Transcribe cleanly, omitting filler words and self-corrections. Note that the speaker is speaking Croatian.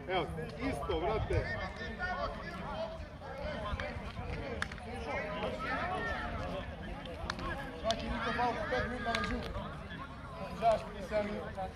Evo, isto, vrate. Svaki minuto malo 5 minuta na žutu. Žaš ti 7 minuta.